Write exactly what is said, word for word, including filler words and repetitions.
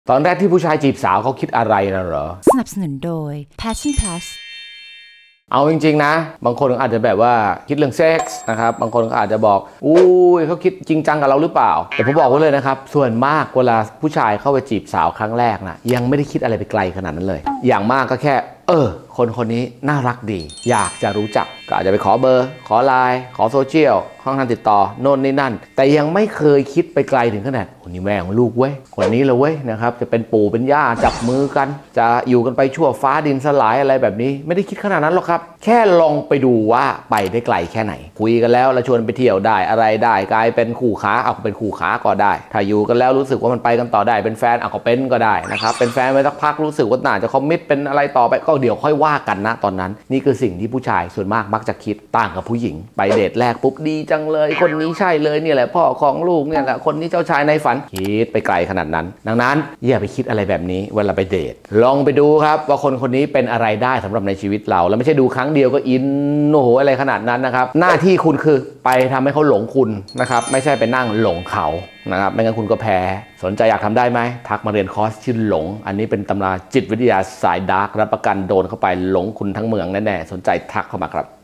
ตอนแรกที่ผู้ชายจีบสาวเขาคิดอะไรนะเหรอสนับสนุนโดย Passion Plus เอาจริงๆนะบางคนอาจจะแบบว่าคิดเรื่องเซ็กส์นะครับบางคนก็อาจจะบอกอุ้ยเขาคิดจริงจังกับเราหรือเปล่าแต่ผมบอกไว้เลยนะครับส่วนมากเวลาผู้ชายเข้าไปจีบสาวครั้งแรกนะยังไม่ได้คิดอะไรไปไกลขนาดนั้นเลยอย่างมากก็แค่เออคนคนนี้น่ารักดีอยากจะรู้จักก็อาจจะไปขอเบอร์ขอไลน์ขอโซเชียลช่องทางติดต่อโน่นนี่นั่นแต่ยังไม่เคยคิดไปไกลถึงขนาดคนนี้แม่ของลูกเว้ยคนนี้เลยเว้ยนะครับจะเป็นปู่เป็นย่าจับมือกันจะอยู่กันไปชั่วฟ้าดินสลายอะไรแบบนี้ไม่ได้คิดขนาดนั้นหรอกครับแค่ลองไปดูว่าไปได้ไกลแค่ไหนคุยกันแล้วแล้วชวนไปเที่ยวได้อะไรได้กลายเป็นคู่ค้าเอาเป็นคู่ค้าก็ได้ถ้าอยู่กันแล้วรู้สึกว่ามันไปกันต่อได้เป็นแฟนเอาก็เป็นก็ได้นะครับเป็นแฟนไปสักพักรู้สึกว่าน่าจะคอมมิตเป็นอะไรต่อไปก็เดี๋ยวค่อยว่ากันนะตอนนั้นนี่คือสิ่งที่ผู้ชายส่วนมากมักจะคิดต่างกับผู้หญิงไปเดทแรกปุ๊บดีจังเลยคนนี้ใช่เลยเนี่ยแหละพ่อของลูกเนี่ยแหละคนนี้เจ้าชายในฝันคิดไปไกลขนาดนั้นดังนั้นอย่าไปคิดอะไรแบบนี้เวลาไปเดทลองไปดูครับว่าคนคนนี้เป็นอะไรได้สำหรับในชีวิตเราแล้วไม่ใช่ดูครั้งเดียวก็อินโอ้โหอะไรขนาดนั้นนะครับหน้าที่คุณคือไปทำให้เขาหลงคุณนะครับไม่ใช่ไปนั่งหลงเขานะครับไม่งั้นคุณก็แพ้สนใจอยากทำได้ไหมทักมาเรียนคอร์สชื่อหลงอันนี้เป็นตำราจิตวิทยาสายดาร์กรับประกันโดนเข้าไปหลงคุณทั้งเมืองแน่ๆสนใจทักเข้ามาครับ